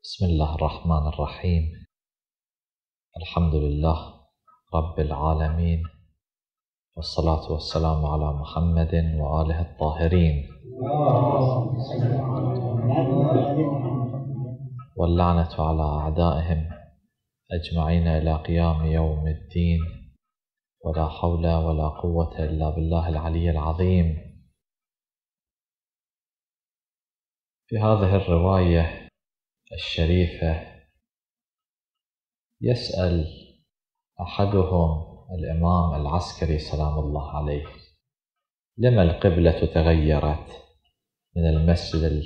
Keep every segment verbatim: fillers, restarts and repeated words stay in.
بسم الله الرحمن الرحيم. الحمد لله رب العالمين، والصلاة والسلام على محمد وآله الطاهرين، واللعنة على أعدائهم أجمعين إلى قيام يوم الدين، ولا حول ولا قوة إلا بالله العلي العظيم. في هذه الرواية الشريفة يسأل أحدهم الإمام العسكري سلام الله عليه: لما القبلة تغيرت من المسجد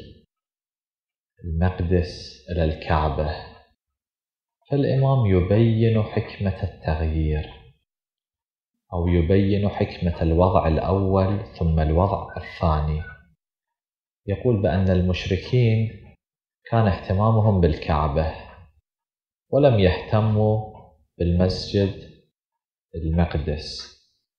المقدس إلى الكعبة؟ فالإمام يبين حكمة التغيير، أو يبين حكمة الوضع الأول ثم الوضع الثاني. يقول بأن المشركين كان اهتمامهم بالكعبة ولم يهتموا بالمسجد المقدس،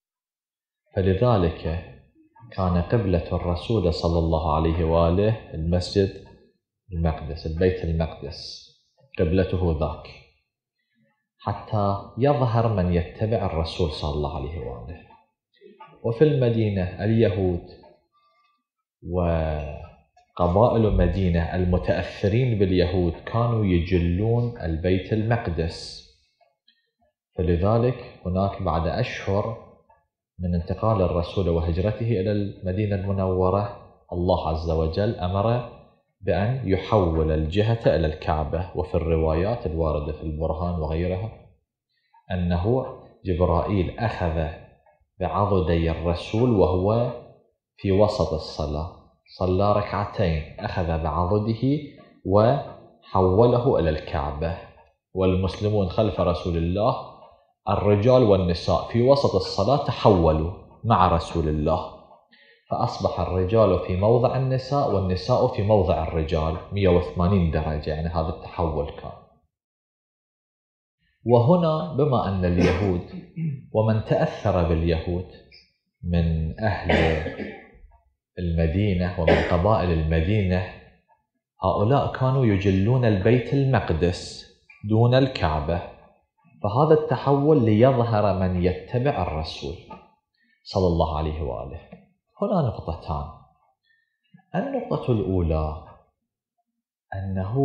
فلذلك كان قبلة الرسول صلى الله عليه وآله المسجد المقدس، البيت المقدس قبلته ذاك، حتى يظهر من يتبع الرسول صلى الله عليه وآله. وفي المدينة اليهود وقبائل مدينة المتأثرين باليهود كانوا يجلون البيت المقدس، فلذلك هناك بعد أشهر من انتقال الرسول وهجرته إلى المدينة المنورة الله عز وجل أمر بأن يحول الجهة إلى الكعبة. وفي الروايات الواردة في البرهان وغيرها أنه جبرائيل أخذ بعضدي الرسول وهو في وسط الصلاة، صلى ركعتين، أخذ بعضده وحوله إلى الكعبة، والمسلمون خلف رسول الله الرجال والنساء في وسط الصلاة تحولوا مع رسول الله، فأصبح الرجال في موضع النساء والنساء في موضع الرجال مئة وثمانين درجة، يعني هذا التحول كان. وهنا بما أن اليهود ومن تأثر باليهود من أهل المدينة ومن قبائل المدينة، هؤلاء كانوا يجلون البيت المقدس دون الكعبة، فهذا التحول ليظهر من يتبع الرسول صلى الله عليه وآله. هنا نقطتان. النقطة الأولى أنه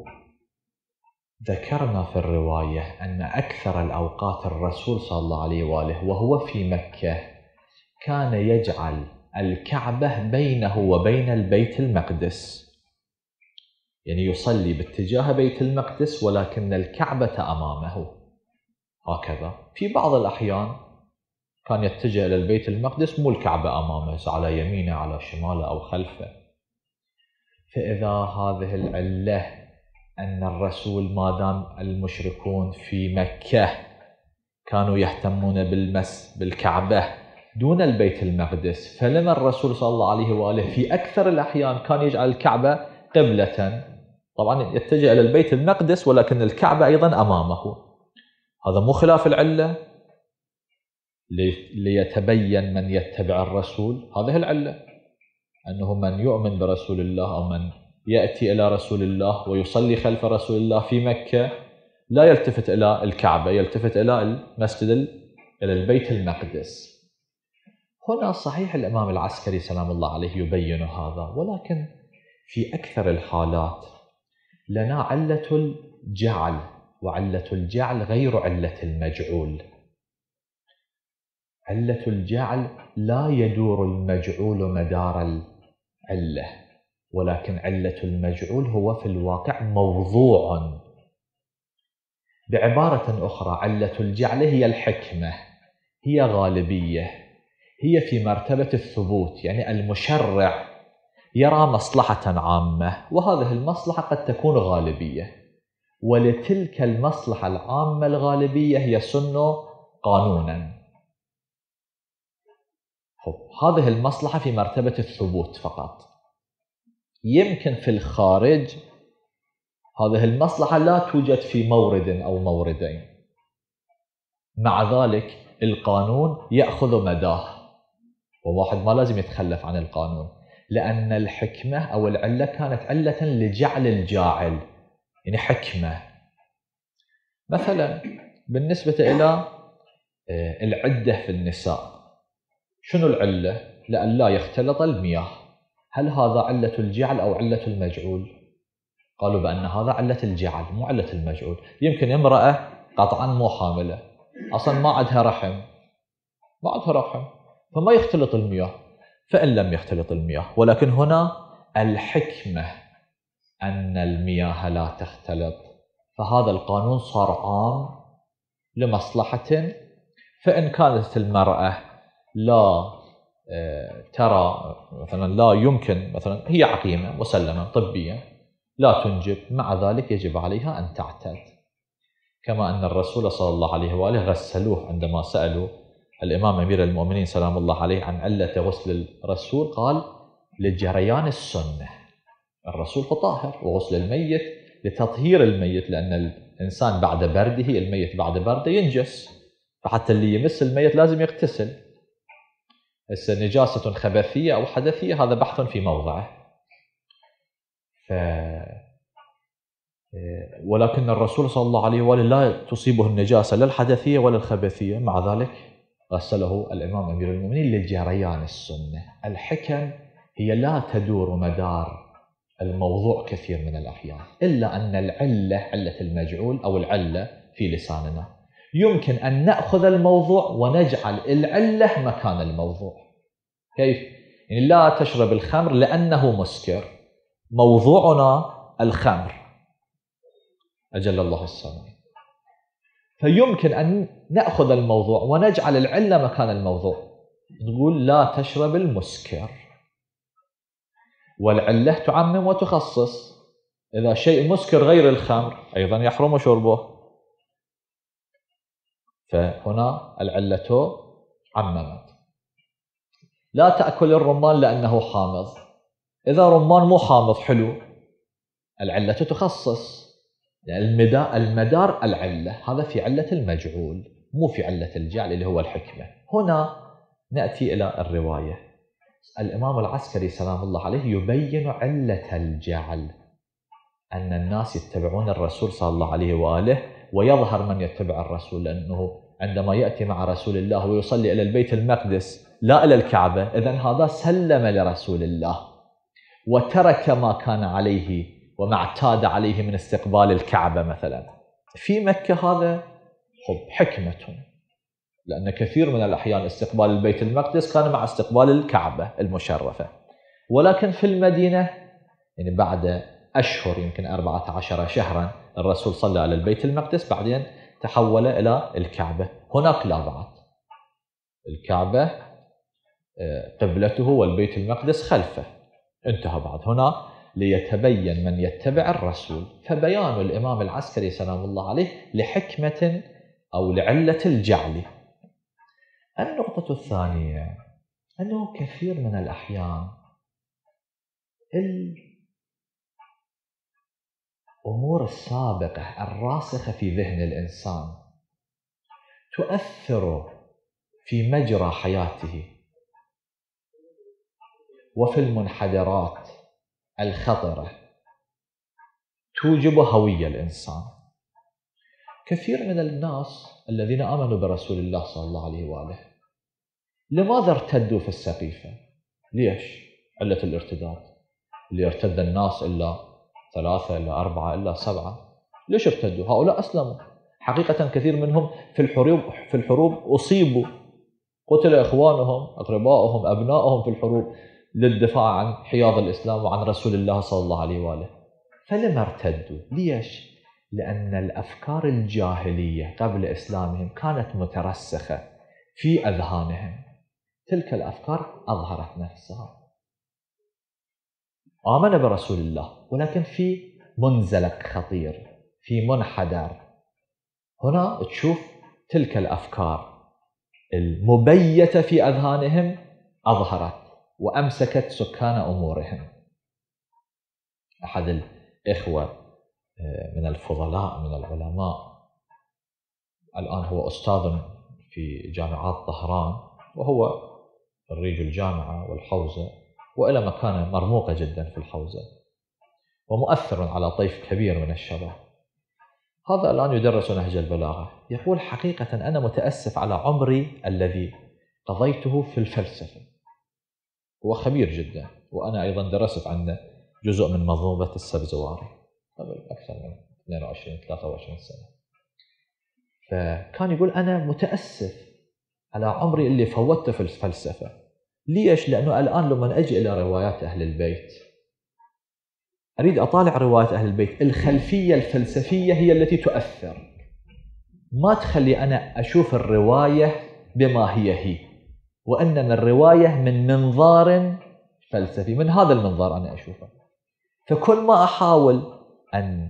ذكرنا في الرواية أن أكثر الأوقات الرسول صلى الله عليه وآله وهو في مكة كان يجعل الكعبة بينه وبين البيت المقدس، يعني يصلي باتجاه بيت المقدس ولكن الكعبة أمامه هكذا. في بعض الأحيان كان يتجه إلى البيت المقدس مو الكعبة أمامه، على يمينه على شماله أو خلفه. فإذا هذه العلة أن الرسول ما دام المشركون في مكة كانوا يهتمون بالمس بالكعبة دون البيت المقدس، فلما الرسول صلى الله عليه وآله في أكثر الأحيان كان يجعل الكعبة قبلة، طبعا يتجه إلى البيت المقدس ولكن الكعبة أيضا أمامه. هذا مو خلاف العلة ليتبين من يتبع الرسول، هذه العلة أنه من يؤمن برسول الله أو من يأتي إلى رسول الله ويصلي خلف رسول الله في مكة لا يلتفت إلى الكعبة، يلتفت إلى المسجد إلى البيت المقدس. هنا صحيح الإمام العسكري سلام الله عليه يبين هذا، ولكن في أكثر الحالات لنا علة الجعل، وعلة الجعل غير علة المجعول. علة الجعل لا يدور المجعول مدار العلة، ولكن علة المجعول هو في الواقع موضوع. بعبارة أخرى علة الجعل هي الحكمة، هي غالبية، هي في مرتبة الثبوت، يعني المشرع يرى مصلحة عامة وهذه المصلحة قد تكون غالبية، ولتلك المصلحة العامة الغالبية يسن قانونا. هذه المصلحة في مرتبة الثبوت فقط. يمكن في الخارج هذه المصلحة لا توجد في مورد أو موردين، مع ذلك القانون يأخذ مداه، وواحد ما لازم يتخلف عن القانون، لأن الحكمة أو العلة كانت علة لجعل الجاعل، يعني حكمة. مثلا بالنسبة إلى العدة في النساء، شنو العلة؟ لأن لا يختلط المياه. هل هذا علة الجعل أو علة المجعول؟ قالوا بأن هذا علة الجعل مو علة المجعول. يمكن امرأة قطعا مو حاملة، أصلا ما عندها رحم، ما عندها رحم، فما يختلط المياه، فإن لم يختلط المياه. ولكن هنا الحكمة أن المياه لا تختلط، فهذا القانون صار عام لمصلحة. فإن كانت المرأة لا ترى مثلا، لا يمكن مثلا، هي عقيمة مسلمة طبيا لا تنجب، مع ذلك يجب عليها أن تعتد. كما أن الرسول صلى الله عليه وآله غسلوه عندما سألوا الإمام أمير المؤمنين سلام الله عليه عن علة غسل الرسول، قال لجريان السنة. الرسول طاهر، وغسل الميت لتطهير الميت، لأن الإنسان بعد برده، الميت بعد برده ينجس، فحتى اللي يمس الميت لازم يغتسل. هسه نجاسة خبثية أو حدثية هذا بحث في موضعه. ف... ولكن الرسول صلى الله عليه وآله لا تصيبه النجاسة لا الحدثية ولا الخبثية، مع ذلك غسله الإمام أمير المؤمنين لجريان السنة. الحكم هي لا تدور مدار الموضوع كثير من الأحيان، إلا أن العلة، علة المجعول أو العلة في لساننا، يمكن أن نأخذ الموضوع ونجعل العلة مكان الموضوع. كيف؟ يعني لا تشرب الخمر لأنه مسكر، موضوعنا الخمر، أجل الله السلام. فيمكن أن نأخذ الموضوع ونجعل العلة مكان الموضوع، نقول لا تشرب المسكر، والعلة تعمم وتخصص. إذا شيء مسكر غير الخمر أيضا يحرم شربه، فهنا العلة عممت. لا تأكل الرمان لأنه حامض، إذا رمان مو حامض حلو، العلة تخصص، المدار, المدار العلة، هذا في علة المجعول مو في علة الجعل اللي هو الحكمة. هنا نأتي إلى الرواية. الإمام العسكري سلام الله عليه يبين علة الجعل، أن الناس يتبعون الرسول صلى الله عليه وآله، ويظهر من يتبع الرسول، لأنه عندما يأتي مع رسول الله ويصلي إلى البيت المقدس لا إلى الكعبة، إذن هذا سلم لرسول الله وترك ما كان عليه وما اعتاد عليه من استقبال الكعبة مثلا. في مكة هذا خب حكمة، لأن كثير من الأحيان استقبال البيت المقدس كان مع استقبال الكعبة المشرفة. ولكن في المدينة يعني بعد أشهر، يمكن أربعة عشر شهرا، الرسول صلى على البيت المقدس، بعدين تحول إلى الكعبة. هناك لا بعد، الكعبة قبلته والبيت المقدس خلفه، انتهى بعد. هنا ليتبين من يتبع الرسول. فبيان الإمام العسكري سلام الله عليه لحكمة أو لعلة الجعل. النقطة الثانية أنه كثير من الأحيان الأمور السابقة الراسخة في ذهن الإنسان تؤثر في مجرى حياته وفي المنحدرات الخطرة، توجب هوية الإنسان. كثير من الناس الذين آمنوا برسول الله صلى الله عليه وآله لماذا ارتدوا في السقيفة؟ ليش؟ علة الارتداد. اللي ارتد الناس إلا ثلاثة إلا أربعة إلا سبعة، ليش ارتدوا؟ هؤلاء أسلموا حقيقة. كثير منهم في الحروب في الحروب أصيبوا، قتل إخوانهم أقربائهم أبنائهم في الحروب للدفاع عن حياض الإسلام وعن رسول الله صلى الله عليه وآله. فلما ارتدوا؟ ليش؟ لأن الأفكار الجاهلية قبل إسلامهم كانت مترسخة في أذهانهم، تلك الأفكار أظهرت نفسها. آمن برسول الله ولكن في منزلق خطير، في منحدر. هنا تشوف تلك الأفكار المبيتة في أذهانهم أظهرت وأمسكت سكان أمورهم. أحد الإخوة من الفضلاء من العلماء، الآن هو أستاذ في جامعات طهران، وهو خريج الجامعة والحوزة، وإلى مكانة مرموقة جدا في الحوزة، ومؤثر على طيف كبير من الشباب. هذا الآن يدرس نهج البلاغة. يقول حقيقة أنا متأسف على عمري الذي قضيته في الفلسفة. هو خبير جدا، وأنا أيضا درست عنه جزء من منظومة السبزواري قبل أكثر من اثنين وعشرين ثلاثة وعشرين سنة. فكان يقول أنا متأسف على عمري اللي فوتته في الفلسفة. ليش؟ لأنه الآن لما أجي إلى روايات أهل البيت أريد أطالع روايات أهل البيت، الخلفية الفلسفية هي التي تؤثر، ما تخلي أنا أشوف الرواية بما هي هي، وإنما الرواية من منظار فلسفي، من هذا المنظار أنا أشوفه. فكل ما أحاول أن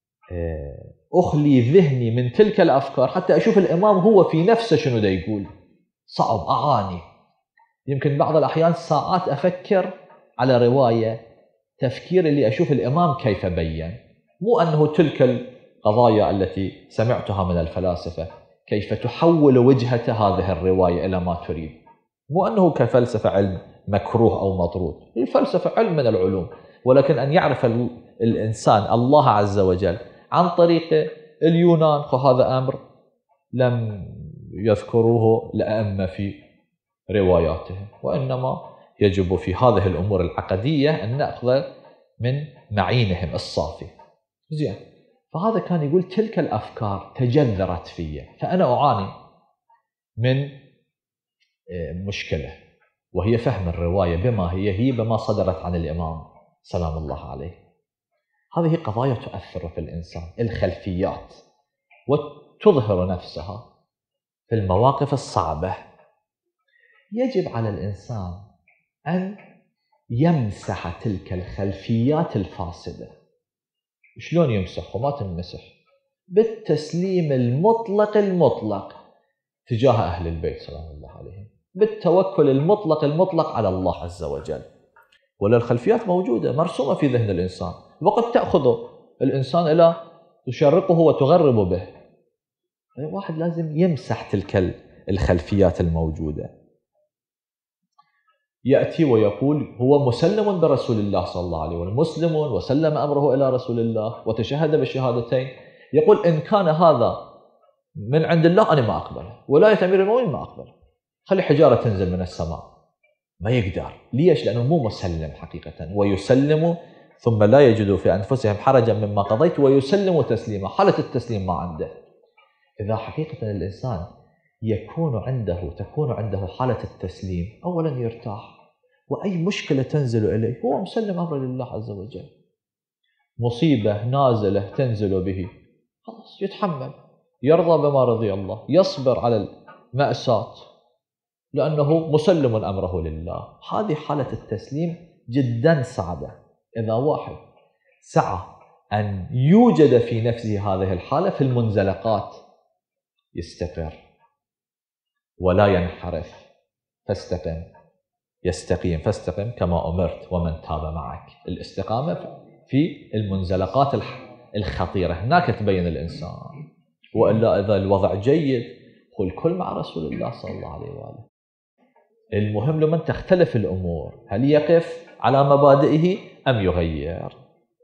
أخلي ذهني من تلك الأفكار حتى أشوف الإمام هو في نفسه شنو دا يقول، صعب، أعاني. يمكن بعض الأحيان ساعات أفكر على رواية تفكير اللي أشوف الإمام كيف بيّن، مو أنه تلك القضايا التي سمعتها من الفلاسفة كيف تحول وجهة هذه الرواية إلى ما تريد، مو أنه كفلسفة علم مكروه أو مطرود. الفلسفة علم من العلوم، ولكن أن يعرف الإنسان الله عز وجل عن طريق اليونان، فهذا أمر لم يذكروه الأئمة في رواياتهم، وإنما يجب في هذه الأمور العقدية أن نأخذ من معينهم الصافي. زين. فهذا كان يقول تلك الأفكار تجذرت في، فأنا أعاني من مشكلة، وهي فهم الرواية بما هي هي بما صدرت عن الإمام سلام الله عليه. هذه قضايا تؤثر في الإنسان، الخلفيات، وتظهر نفسها في المواقف الصعبة. يجب على الإنسان أن يمسح تلك الخلفيات الفاسدة. شلون يمسح؟ وما تنمسح بالتسليم المطلق المطلق تجاه أهل البيت سلام الله عليهم، بالتوكل المطلق المطلق على الله عز وجل. ولا الخلفيات موجودة مرسومة في ذهن الإنسان، وقد تأخذ الإنسان إلى تشرقه وتغرب به. واحد لازم يمسح تلك الخلفيات الموجودة. يأتي ويقول هو مسلم برسول الله صلى الله عليه وسلم، مسلم وسلم أمره إلى رسول الله وتشهد بالشهادتين. يقول إن كان هذا من عند الله أنا ما أقبله، ولاية أمير المؤمنين ما أقبله، خلي حجارة تنزل من السماء. ما يقدر. ليش؟ لأنه مو مسلم حقيقة، ويسلم ثم لا يجدوا في أنفسهم حرجا مما قضيت ويسلم تسليما. حالة التسليم ما عنده. إذا حقيقة الإنسان يكون عنده تكون عنده حالة التسليم، أولا يرتاح، وأي مشكلة تنزل إليه هو مسلم أمره لله عز وجل. مصيبة نازلة تنزل به خلاص يتحمل، يرضى بما رضي الله، يصبر على المأساة لأنه مسلم أمره لله. هذه حالة التسليم جدا صعبة. إذا واحد سعى أن يوجد في نفسه هذه الحالة في المنزلقات يستقر ولا ينحرف. فاستقم يستقيم، فاستقم كما أمرت ومن تاب معك. الاستقامة في المنزلقات الخطيرة هناك تبين الإنسان. وإلا إذا الوضع جيد قل كل مع رسول الله صلى الله عليه وآله. المهم لمن تختلف الأمور هل يقف على مبادئه أم يغير.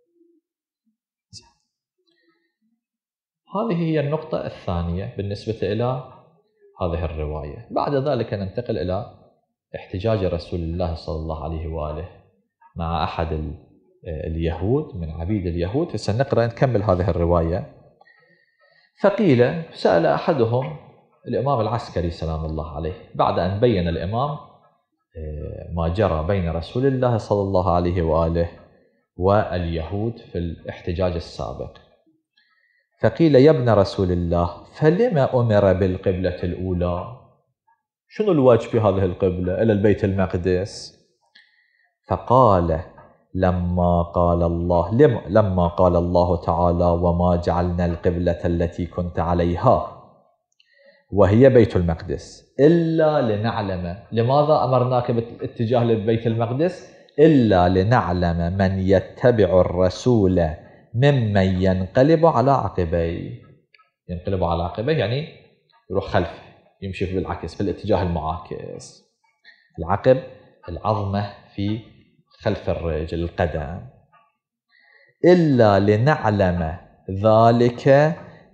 هذه هي النقطة الثانية بالنسبة إلى هذه الرواية. بعد ذلك ننتقل إلى احتجاج رسول الله صلى الله عليه وآله مع أحد اليهود من عبيد اليهود. سنقرأ نكمل هذه الرواية. فقيل سأل أحدهم الإمام العسكري سلام الله عليه بعد أن بين الإمام ما جرى بين رسول الله صلى الله عليه وآله واليهود في الاحتجاج السابق. فقيل يا ابن رسول الله فلما أمر بالقبلة الأولى؟ شنو الواجب في هذه القبلة إلى البيت المقدس؟ فقال لما قال الله لما قال الله تعالى وما جعلنا القبلة التي كنت عليها وهي بيت المقدس إلا لنعلم. لماذا أمرناك بالاتجاه لبيت المقدس؟ إلا لنعلم من يتبع الرسول ممن ينقلب على عقبيه. ينقلب على عقبيه يعني يروح خلفه، يمشي بالعكس في الاتجاه المعاكس. العقب العظمة في خلف الرجل القدم. إلا لنعلم ذلك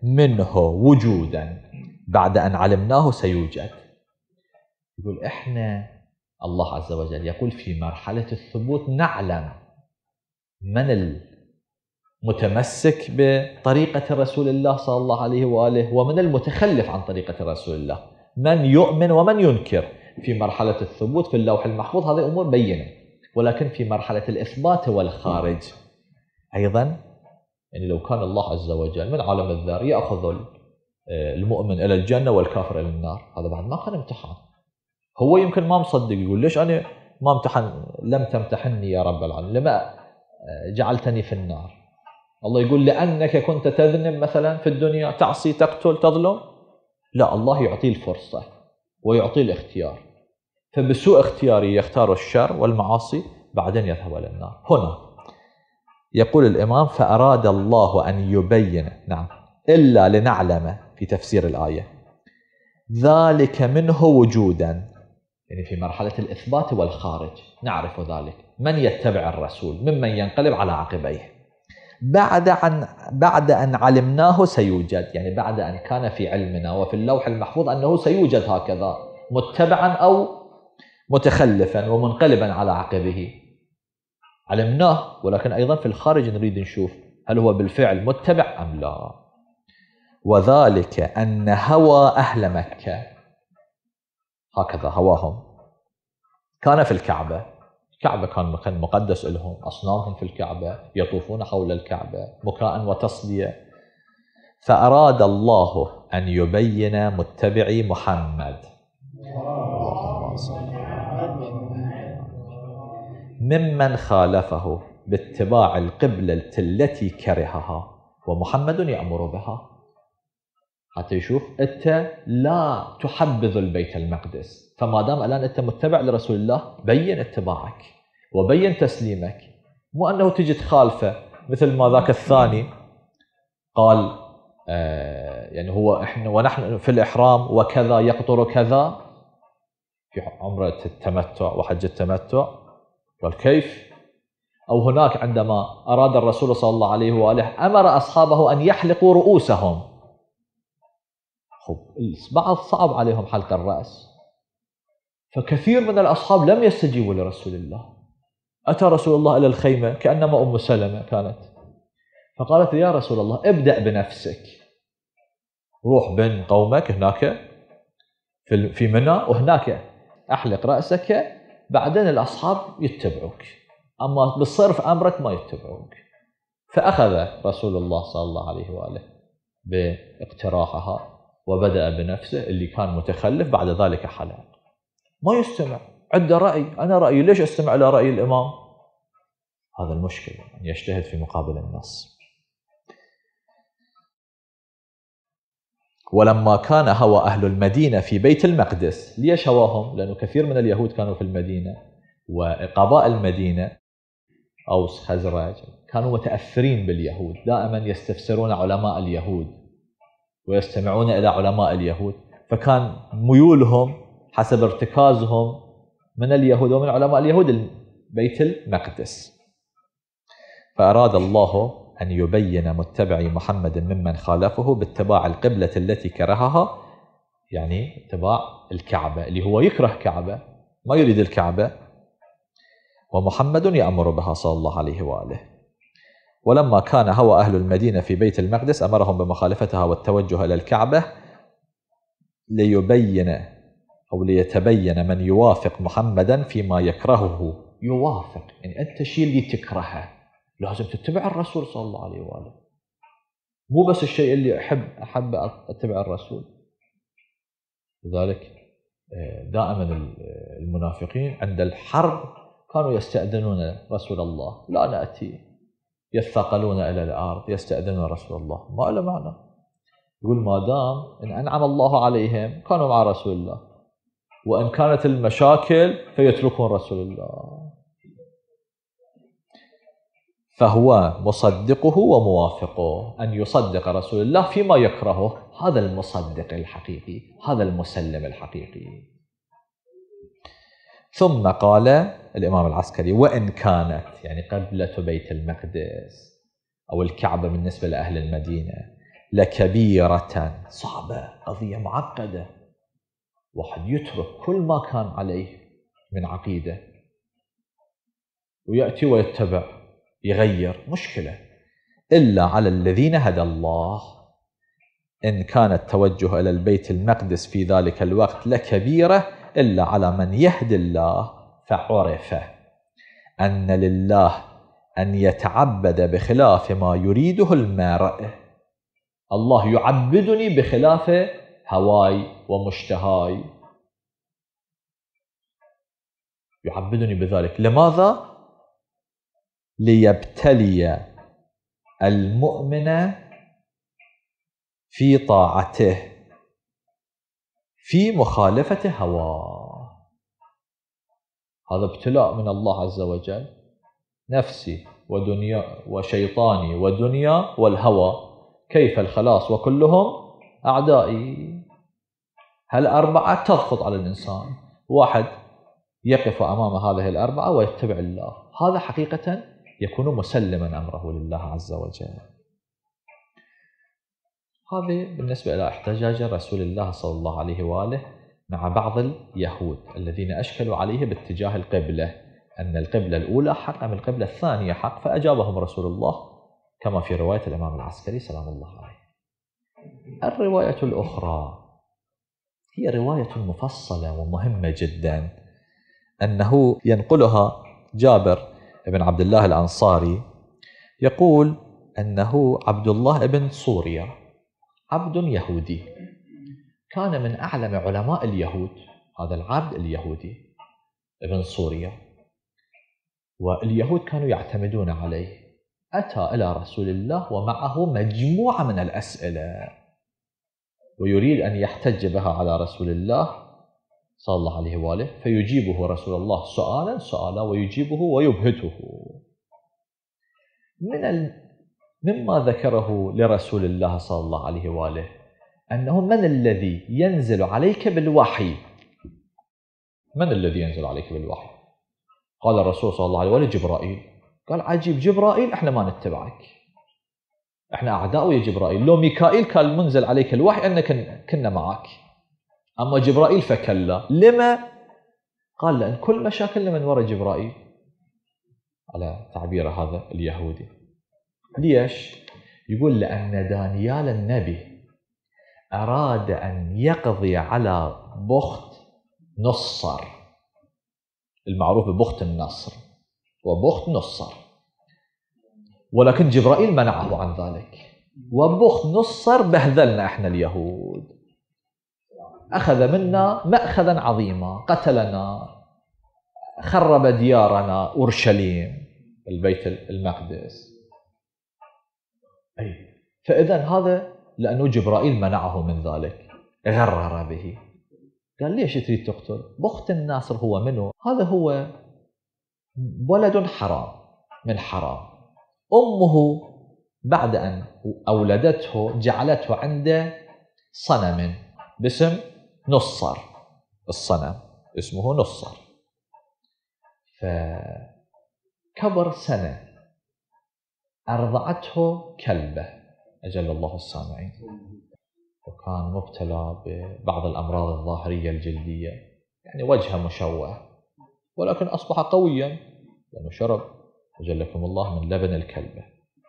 منه وجودا بعد أن علمناه سيوجد. يقول إحنا الله عز وجل يقول في مرحلة الثبوت نعلم من المتمسك بطريقة رسول الله صلى الله عليه وآله ومن المتخلف عن طريقة رسول الله، من يؤمن ومن ينكر. في مرحلة الثبوت في اللوح المحفوظ هذه أمور بينة، ولكن في مرحلة الإثبات والخارج أيضا، يعني لو كان الله عز وجل من عالم الذر يأخذ المؤمن إلى الجنة والكافر إلى النار، هذا بعد ما كان امتحان. هو يمكن ما مصدق، يقول ليش أنا ما امتحن، لم تمتحني يا رب العالمين، لما جعلتني في النار؟ الله يقول لأنك كنت تذنب مثلا في الدنيا، تعصي، تقتل، تظلم. لا، الله يعطيه الفرصة ويعطيه الاختيار، فبسوء اختياري يختار الشر والمعاصي بعدين يذهب إلى النار. هنا يقول الإمام فأراد الله أن يبين، نعم، إلا لنعلم في تفسير الآية ذلك منه وجودا، يعني في مرحلة الإثبات والخارج نعرف ذلك، من يتبع الرسول ممن ينقلب على عقبيه بعد أن بعد أن علمناه سيوجد، يعني بعد أن كان في علمنا وفي اللوح المحفوظ أنه سيوجد هكذا متبعا أو متخلفا ومنقلبا على عقبه، علمناه، ولكن أيضا في الخارج نريد نشوف هل هو بالفعل متبع أم لا. وذلك أن هوى أهل مكة، هكذا هواهم كان في الكعبة، الكعبة كان مكان مقدس لهم، أصنامهم في الكعبة، يطوفون حول الكعبة مكاء وتصلية. فأراد الله أن يبين متبعي محمد ممن خالفه باتباع القبلة التي كرهها ومحمد يأمر بها، حتى يشوف أنت لا تحبذ البيت المقدس، فما دام الآن أنت متبع لرسول الله بين اتباعك وبين تسليمك، مو أنه تجي تخالفه مثل ما ذاك الثاني قال آه يعني هو إحنا ونحن في الإحرام وكذا يقطر كذا في عمرة التمتع وحج التمتع، قال كيف؟ أو هناك عندما أراد الرسول صلى الله عليه وآله أمر أصحابه أن يحلقوا رؤوسهم، بعض صعب عليهم حلق الرأس، فكثير من الأصحاب لم يستجيبوا لرسول الله. أتى رسول الله إلى الخيمة كأنما أم سلمة كانت، فقالت يا رسول الله ابدأ بنفسك، روح بين قومك هناك في منى وهناك أحلق رأسك، بعدين الأصحاب يتبعوك، أما بالصرف أمرك ما يتبعوك. فأخذ رسول الله صلى الله عليه وآله باقتراحها وبدأ بنفسه اللي كان متخلف، بعد ذلك حلق، ما يستمع، عنده رأي، أنا رأيي، ليش أستمع إلى رأي الإمام؟ هذا المشكلة، أن يجتهد في مقابل النص. ولما كان هوى أهل المدينة في بيت المقدس، ليش هواهم؟ لأنه كثير من اليهود كانوا في المدينة، وقبائل المدينة أوس خزرج كانوا متأثرين باليهود، دائما يستفسرون علماء اليهود ويستمعون إلى علماء اليهود، فكان ميولهم حسب ارتكازهم من اليهود ومن علماء اليهود بيت المقدس. فأراد الله أن يبين متبعي محمد ممن خالفه باتباع القبلة التي كرهها، يعني اتباع الكعبة اللي هو يكره كعبة، ما يريد الكعبة، ومحمد يأمر بها صلى الله عليه وآله. ولما كان هوى أهل المدينة في بيت المقدس أمرهم بمخالفتها والتوجه إلى الكعبة ليبين أو ليتبين من يوافق محمدا فيما يكرهه. يوافق يعني أنت شيء اللي تكرهه لازم تتبع الرسول صلى الله عليه وآله، مو بس الشيء اللي أحب أحب أتبع الرسول. لذلك دائما المنافقين عند الحرب كانوا يستأذنون رسول الله، لا نأتي، يثقلون إلى الأرض يستأذنون رسول الله، ما له معنى. يقول ما دام إن أنعم الله عليهم كانوا مع رسول الله، وإن كانت المشاكل فيتركون رسول الله. فهو مصدقه وموافقه، أن يصدق رسول الله فيما يكرهه، هذا المصدق الحقيقي، هذا المسلم الحقيقي. ثم قال الإمام العسكري وإن كانت، يعني قبلة بيت المقدس أو الكعبة بالنسبة لأهل المدينة، لكبيرة، صعبة، قضية معقدة، واحد يترك كل ما كان عليه من عقيدة ويأتي ويتبع يغير، مشكلة. إلا على الذين هدى الله، إن كان التوجه إلى البيت المقدس في ذلك الوقت لكبيرة، إلا على من يهدي الله فعرف أن لله أن يتعبد بخلاف ما يريده المرء. الله يعبدني بخلاف هواي ومشتهاي، يعبدني بذلك. لماذا؟ ليبتلي المؤمن في طاعته في مخالفة هواه. هذا ابتلاء من الله عز وجل. نفسي ودنيا وشيطاني ودنيا والهوى، كيف الخلاص وكلهم أعدائي. هالأربعة تضغط على الإنسان، واحد يقف أمام هذه الأربعة ويتبع الله، هذا حقيقة يكون مسلما أمره لله عز وجل. هذه بالنسبة إلى احتجاج رسول الله صلى الله عليه وآله مع بعض اليهود الذين أشكلوا عليه باتجاه القبلة، أن القبلة الأولى حق أم القبلة الثانية حق، فأجابهم رسول الله كما في رواية الإمام العسكري سلام الله عليه. الرواية الأخرى هي رواية مفصلة ومهمة جدا، أنه ينقلها جابر بن عبد الله الأنصاري، يقول أنه عبد الله بن صوريا عبد يهودي كان من أعلم علماء اليهود، هذا العبد اليهودي ابن صوريا، واليهود كانوا يعتمدون عليه. أتى إلى رسول الله ومعه مجموعة من الأسئلة ويريد أن يحتج بها على رسول الله صلى الله عليه وآله، فيجيبه رسول الله سؤالا سؤالا ويجيبه ويبهته. من ال... مما ذكره لرسول الله صلى الله عليه وآله أنه من الذي ينزل عليك بالوحي؟ من الذي ينزل عليك بالوحي؟ قال الرسول صلى الله عليه وآله جبرائيل. قال عجيب، جبرائيل؟ احنا ما نتبعك، احنا أعداء يا جبرائيل. لو ميكائيل كان منزل عليك الوحي أننا كنا معك، أما جبرائيل فكلا. لما؟ قال لأن كل مشاكلنا من وراء جبرائيل، على تعبير هذا اليهودي. ليش؟ يقول لأن دانيال النبي أراد أن يقضي على بخت نصر، المعروف ببخت النصر وبخت نصر، ولكن جبرائيل منعه عن ذلك. وبخت نصر بهذلنا احنا اليهود، أخذ منا مأخذا عظيما، قتلنا، خرب ديارنا أورشليم البيت المقدس. أي فإذا هذا لأنه جبرائيل منعه من ذلك، غرر به. قال ليش تريد تقتل؟ بخت الناصر هو منه؟ هذا هو ولد حرام من حرام. أمه بعد أن أولدته جعلته عند صنم باسم نصر، الصنم اسمه نصر. فكبر سنة أرضعته كلبة أجل الله السامعين، وكان مبتلى ببعض الأمراض الظاهرية الجلدية، يعني وجهه مشوه، ولكن أصبح قويا لأنه شرب أجلكم الله من لبن الكلبة.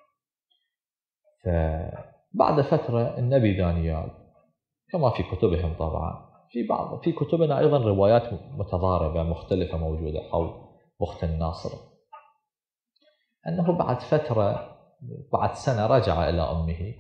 فبعد فترة النبي دانيال كما في كتبهم طبعا، في بعض في كتبنا أيضا روايات متضاربة مختلفة موجودة حول بخت الناصر، أنه بعد فترة بعد سنة رجع إلى أمه،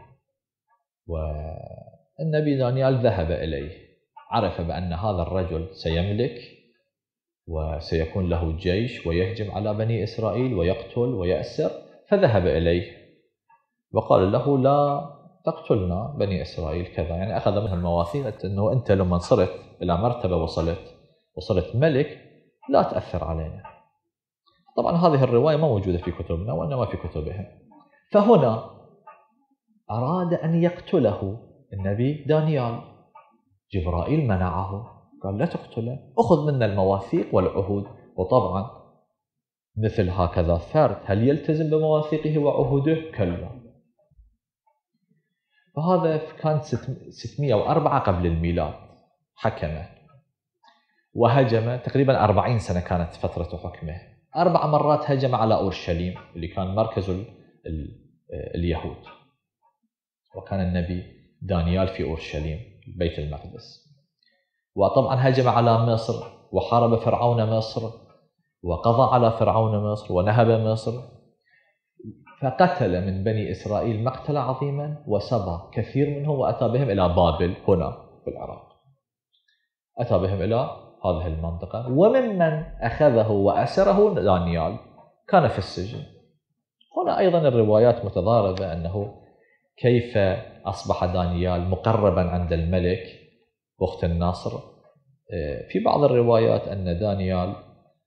والنبي دانيال ذهب إليه، عرف بأن هذا الرجل سيملك وسيكون له جيش ويهجم على بني إسرائيل ويقتل ويأسر، فذهب إليه وقال له لا تقتلنا بني إسرائيل كذا، يعني أخذ منه المواثيق أنه أنت لما صرت إلى مرتبة وصلت وصرت ملك لا تأثر علينا. طبعا هذه الرواية ما موجودة في كتبنا وإنما في كتبهم. فهنا أراد أن يقتله النبي دانيال، جبرائيل منعه، قال لا تقتله، أخذ منا المواثيق والعهود. وطبعا مثل هكذا فرد هل يلتزم بمواثيقه وعهوده؟ كلا. فهذا كان ستمئة وأربعة قبل الميلاد حكم وهجم تقريبا أربعين سنة كانت فترة حكمه. أربع مرات هجم على أورشليم اللي كان مركز ال ال اليهود، وكان النبي دانيال في أورشليم بيت المقدس. وطبعا هجم على مصر وحارب فرعون مصر وقضى على فرعون مصر ونهب مصر، فقتل من بني إسرائيل مقتلا عظيما وسبى كثير منهم وأتى بهم إلى بابل هنا في العراق، أتى بهم إلى هذه المنطقة. وممن أخذه وأسره دانيال كان في السجن. هنا أيضا الروايات متضاربة أنه كيف أصبح دانيال مقربا عند الملك بخت النصر. في بعض الروايات أن دانيال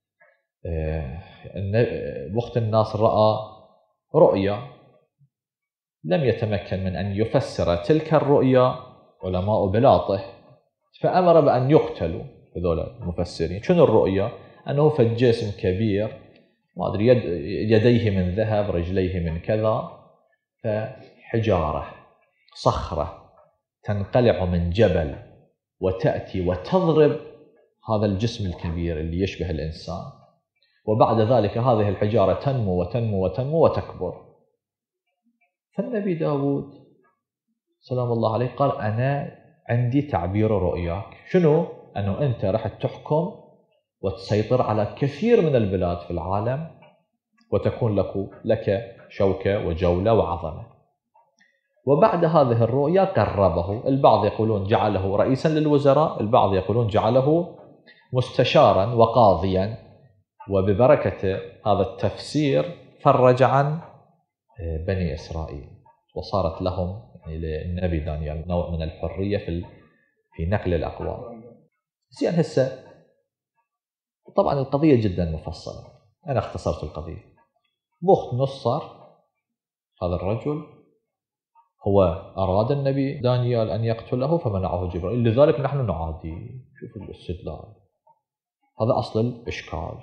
بخت النصر رأى رؤيا لم يتمكن من أن يفسر تلك الرؤيا علماء بلاطه، فأمر بأن يقتلوا هذول المفسرين. شنو الرؤيا؟ أنه في جسم كبير، ما أدري يد يديه من ذهب، رجليه من كذا، فحجارة صخرة تنقلع من جبل وتأتي وتضرب هذا الجسم الكبير اللي يشبه الإنسان، وبعد ذلك هذه الحجارة تنمو وتنمو وتنمو وتكبر. فالنبي داود سلام الله عليه قال أنا عندي تعبير رؤياك. شنو؟ أنه أنت رح تحكم وتسيطر على كثير من البلاد في العالم وتكون لك, لك شوكة وجولة وعظمة. وبعد هذه الرؤيا قربه، البعض يقولون جعله رئيسا للوزراء، البعض يقولون جعله مستشارا وقاضيا. وببركة هذا التفسير فرج عن بني إسرائيل وصارت لهم يعني للنبي دانيال نوع من الحرية في في نقل الأقوال. زين هسه طبعا القضية جدا مفصلة، أنا اختصرت القضية. بخت نصر هذا الرجل هو أراد النبي دانيال أن يقتله فمنعه جبرائيل، لذلك نحن نعادي. شوفوا الاستدلال، هذا أصل الإشكال.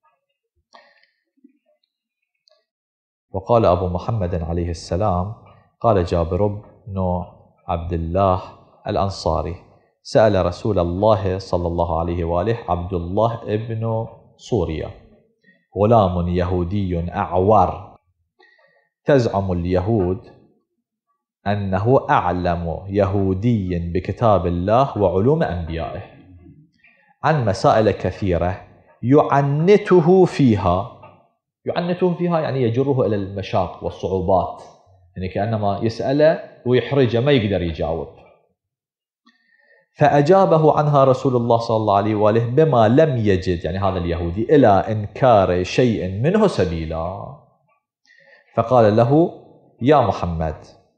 وقال أبو محمد عليه السلام قال جابر بن عبد الله الأنصاري سأل رسول الله صلى الله عليه وآله عبد الله ابن صوريا غلام يهودي أعور تزعم اليهود أنه أعلم يهودي بكتاب الله وعلوم أنبيائه عن مسائل كثيرة يعنته فيها. يعنته فيها يعني يجره إلى المشاق والصعوبات، يعني كأنما يسأله ويحرجه ما يقدر يجاوب. فأجابه عنها رسول الله صلى الله عليه وآله بما لم يجد يعني هذا اليهودي إلى إنكار شيء منه سبيلا. فقال له يا محمد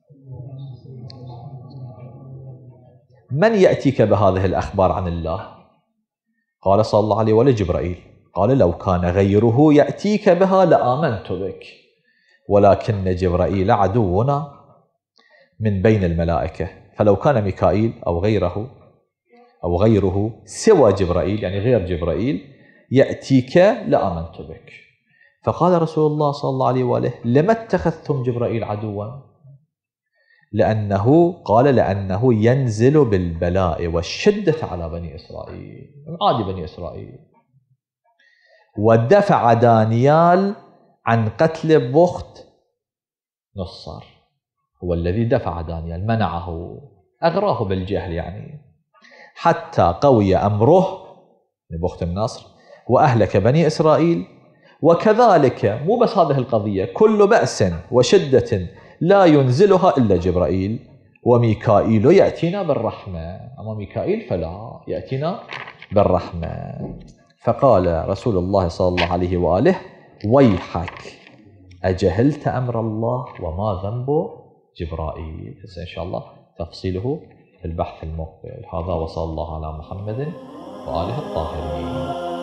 من يأتيك بهذه الأخبار عن الله؟ قال صلى الله عليه وآله جبرائيل. قال لو كان غيره يأتيك بها لآمنت بك، ولكن جبرائيل عدونا من بين الملائكة، فلو كان ميكائيل أو غيره أو غيره سوى جبرائيل يعني غير جبرائيل يأتيك لآمنت بك. فقال رسول الله صلى الله عليه وآله لما اتخذتم جبرائيل عدوا؟ لأنه قال لأنه ينزل بالبلاء والشدة على بني إسرائيل، عادي بني إسرائيل. ودفع دانيال عن قتل بخت نصر، هو الذي دفع دانيال، منعه، أغراه بالجهل يعني، حتى قوي أمره بخت النصر وأهلك بني إسرائيل. وكذلك مو بس هذه القضية، كل بأس وشدة لا ينزلها إلا جبرائيل، وميكائيل يأتينا بالرحمة، أما ميكائيل فلا يأتينا بالرحمة. فقال رسول الله صلى الله عليه وآله ويحك أجهلت أمر الله وما ذنب جبرائيل. إن شاء الله تفصيله في البحث المقبل. هذا وصلى الله على محمد وآله الطاهرين.